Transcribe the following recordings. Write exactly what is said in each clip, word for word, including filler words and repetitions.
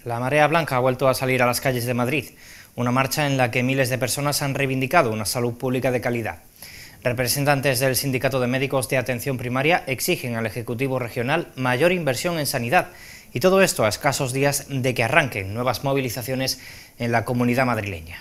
La marea blanca ha vuelto a salir a las calles de Madrid, una marcha en la que miles de personas han reivindicado una salud pública de calidad. Representantes del Sindicato de Médicos de Atención Primaria exigen al Ejecutivo Regional mayor inversión en sanidad, y todo esto a escasos días de que arranquen nuevas movilizaciones en la Comunidad madrileña.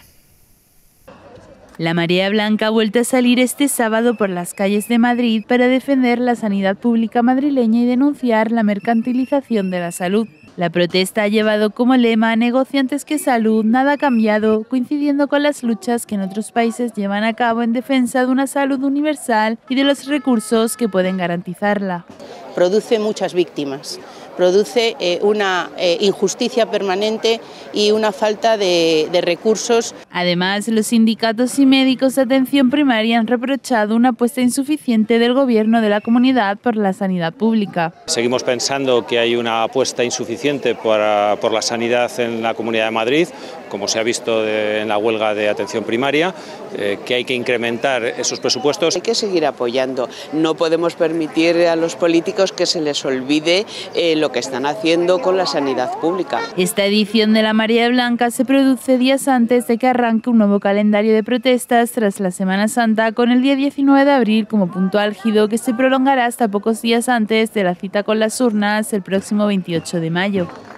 La marea blanca ha vuelto a salir este sábado por las calles de Madrid para defender la sanidad pública madrileña y denunciar la mercantilización de la salud. La protesta ha llevado como lema "Negociantes que salud, nada ha cambiado", coincidiendo con las luchas que en otros países llevan a cabo en defensa de una salud universal y de los recursos que pueden garantizarla. Produce muchas víctimas, produce eh, una eh, injusticia permanente y una falta de, de recursos. Además, los sindicatos y médicos de atención primaria han reprochado una apuesta insuficiente del Gobierno de la comunidad por la sanidad pública. Seguimos pensando que hay una apuesta insuficiente para, por la sanidad en la Comunidad de Madrid, como se ha visto de, en la huelga de atención primaria, eh, que hay que incrementar esos presupuestos. Hay que seguir apoyando, no podemos permitir a los políticos que se les olvide eh, lo que están haciendo con la sanidad pública. Esta edición de la Marea Blanca se produce días antes de que arranque un nuevo calendario de protestas tras la Semana Santa, con el día diecinueve de abril como punto álgido, que se prolongará hasta pocos días antes de la cita con las urnas el próximo veintiocho de mayo.